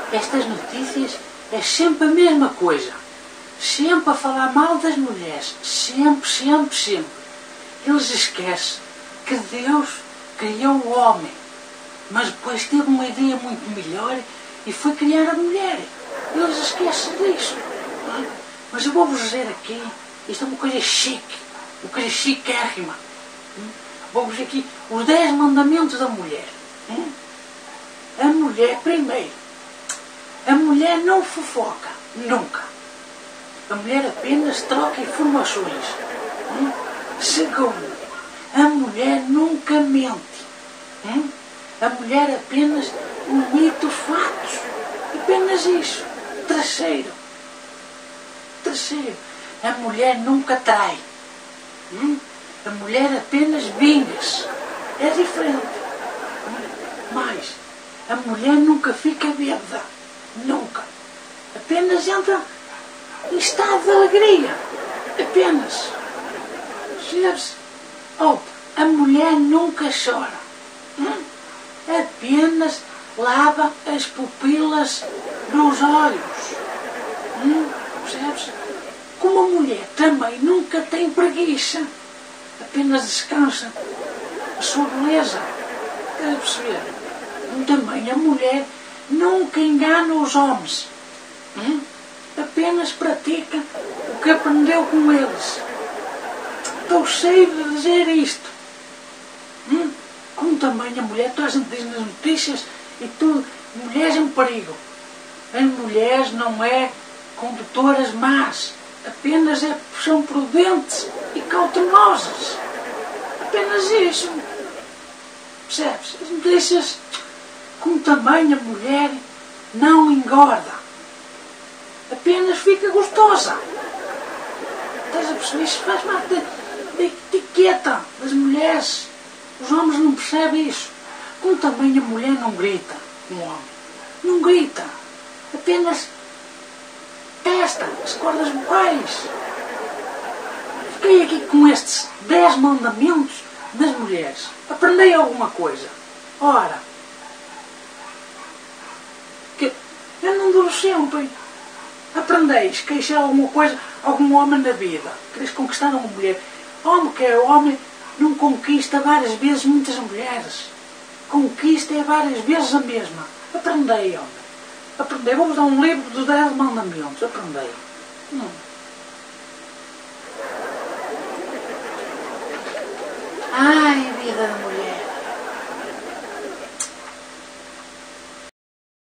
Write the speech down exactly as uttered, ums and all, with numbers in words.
estas notícias é sempre a mesma coisa. Sempre a falar mal das mulheres. Sempre, sempre, sempre. Eles esquecem que Deus criou o homem, mas depois teve uma ideia muito melhor e foi criar a mulher. Eles esquecem disso. Não é? Mas eu vou-vos dizer aqui, isto é uma coisa chique, uma coisa chiquérrima. Vou-vos dizer aqui os dez mandamentos da mulher. A mulher, primeiro, a mulher não fofoca, nunca. A mulher apenas troca informações. Segundo, a mulher nunca mente. A mulher apenas omite os fatos. Apenas isso. Terceiro, terceiro, a mulher nunca trai. A mulher apenas vinga-se. É diferente. Mas a mulher nunca fica bêbada. Nunca. Apenas entra em estado de alegria. Apenas. Percebe-se? Outra, a mulher nunca chora. Hum? Apenas lava as pupilas dos olhos. Hum? Percebe-se? Como a mulher também nunca tem preguiça. Apenas descansa a sua beleza. Quer perceber? Também a mulher nunca engana os homens. Hum? Apenas pratica o que aprendeu com eles. Estou cheio de dizer isto. Hum? Como também a mulher, toda a gente diz nas notícias e tudo, mulheres em perigo. As mulheres não é condutoras más, apenas é, são prudentes e cautelosas. Apenas isso. Percebes? As notícias, como também a mulher não engorda, apenas fica gostosa. Estás a perceber? Isso faz parte da, da etiqueta das mulheres. Os homens não percebem isso. Como também a mulher não grita, um homem. Não grita. Apenas testa as cordas vocais. Fiquei aqui com estes dez mandamentos das mulheres. Aprendei alguma coisa. Ora, que eu não duro sempre. Aprendeis, queixar alguma coisa, algum homem na vida. Queres conquistar uma mulher. Homem que é homem, não conquista várias vezes muitas mulheres. Conquista é várias vezes a mesma. Aprendei, homem. Aprendei. Vou-vos dar um livro dos dez mandamentos. Aprendei. Hum. Ai, vida de mulher.